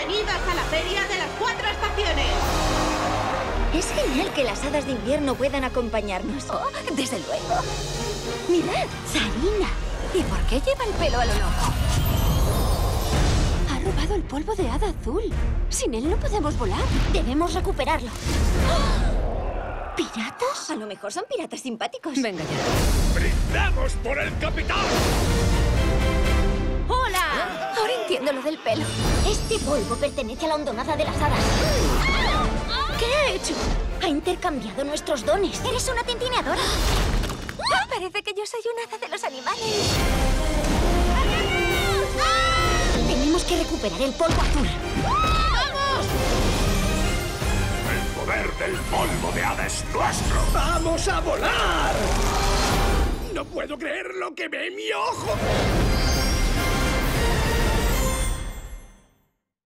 Bienvenidas a la Feria de las 4 Estaciones. Es genial que las hadas de invierno puedan acompañarnos. Oh, desde luego. Mirad, Zarina. ¿Y por qué lleva el pelo a lo loco? Ha robado el polvo de hada azul. Sin él no podemos volar. Debemos recuperarlo. ¿Piratas? A lo mejor son piratas simpáticos. Venga ya. ¡Brindamos por el capitán! ¡Hola! Ahora entiendo lo del pelo. Este polvo pertenece a la hondonada de las hadas. ¿Qué ha hecho? Ha intercambiado nuestros dones. Eres una tintineadora. Parece que yo soy una hada de los animales. Tenemos que recuperar el polvo azul. ¡El poder del polvo de hada es nuestro! ¡Vamos a volar! No puedo creer lo que ve mi ojo.